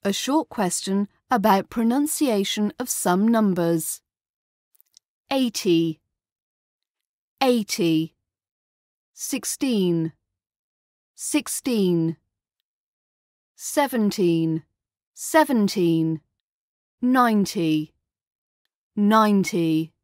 A short question about pronunciation of some numbers. 80, 80, 16, 16, 17, 17, 90, 90.